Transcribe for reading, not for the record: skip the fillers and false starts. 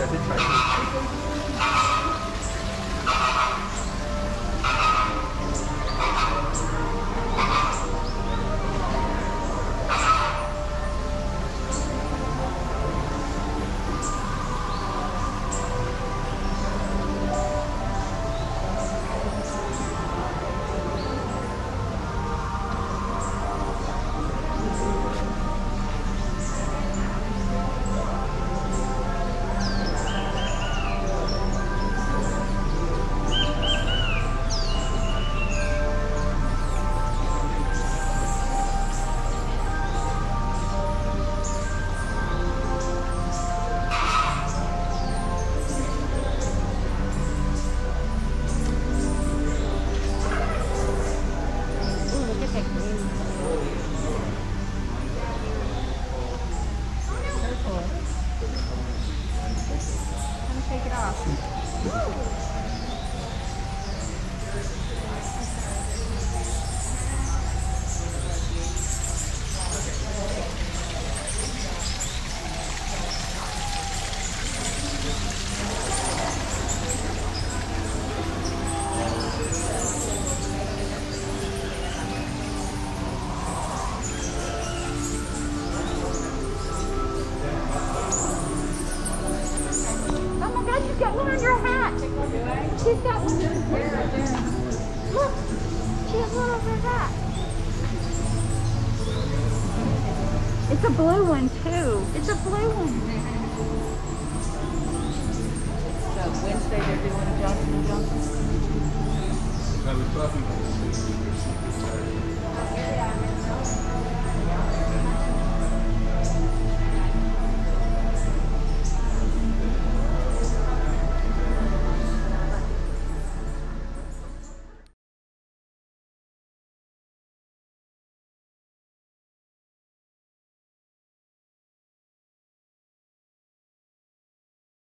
did try to. She's got one there, right there. Look, she has one over that. It's a blue one too. It's a blue one. So Wednesday they're doing a Johnson & Johnson. I was talking about this.